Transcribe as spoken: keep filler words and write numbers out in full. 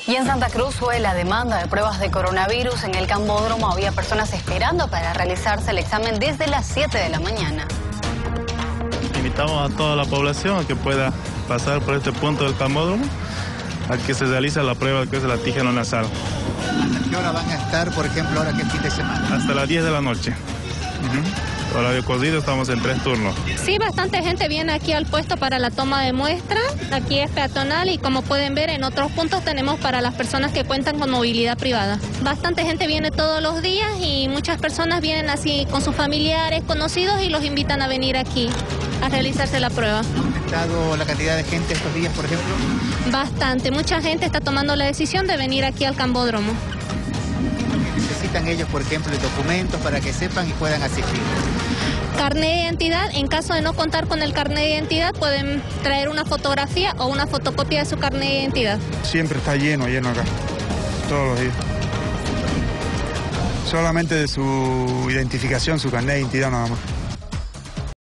Y en Santa Cruz fue la demanda de pruebas de coronavirus. En el Cambódromo había personas esperando para realizarse el examen desde las siete de la mañana. Invitamos a toda la población a que pueda pasar por este punto del Cambódromo a que se realice la prueba que es el antígeno nasal. ¿Hasta qué hora van a estar, por ejemplo, ahora que es fin de semana? Hasta las diez de la noche. Uh-huh. Horario corrido, estamos en tres turnos. Sí, bastante gente viene aquí al puesto para la toma de muestra. Aquí es peatonal y como pueden ver en otros puntos tenemos para las personas que cuentan con movilidad privada. Bastante gente viene todos los días y muchas personas vienen así con sus familiares, conocidos y los invitan a venir aquí a realizarse la prueba. ¿Ha aumentado la cantidad de gente estos días, por ejemplo? Bastante, mucha gente está tomando la decisión de venir aquí al Cambódromo. ¿Necesitan ellos, por ejemplo, documentos para que sepan y puedan asistir? Carnet de identidad, en caso de no contar con el carnet de identidad, pueden traer una fotografía o una fotocopia de su carnet de identidad. Siempre está lleno, lleno acá, todos los días. Solamente de su identificación, su carnet de identidad nada más.